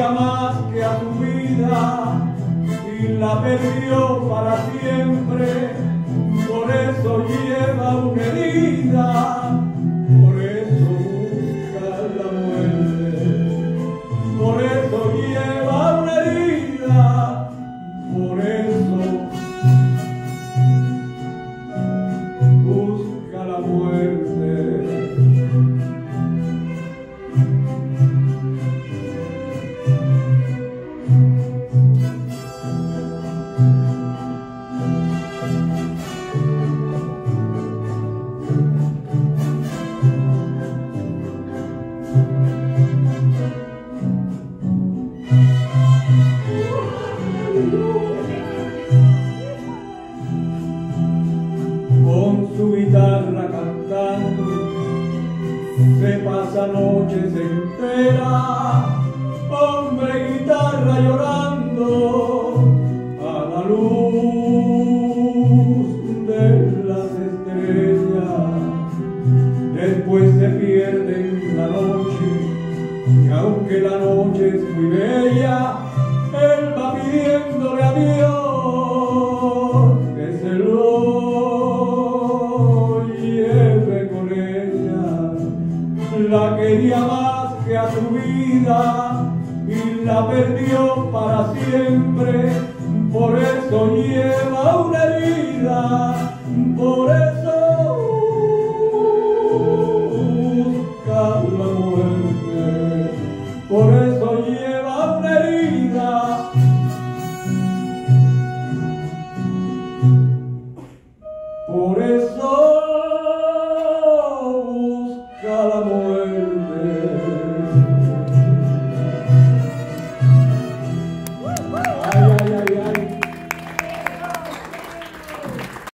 quería más que a su vida y la perdió para siempre. Por eso lleva una herida, por eso busca la muerte. Por eso lleva una herida, por eso busca la muerte. Con su guitarra cantando se pasa noches enteras, hombre guitarra llorando a la luz de las estrellas. Después se pierde en la noche y aunque la noche es muy bella, él va pidiéndole a Dios que se lo lleve con ella. La quería más que a su vida y la perdió para siempre. Por eso lleva una herida, por eso busca la muerte. Por eso lleva una herida, por eso busca la muerte.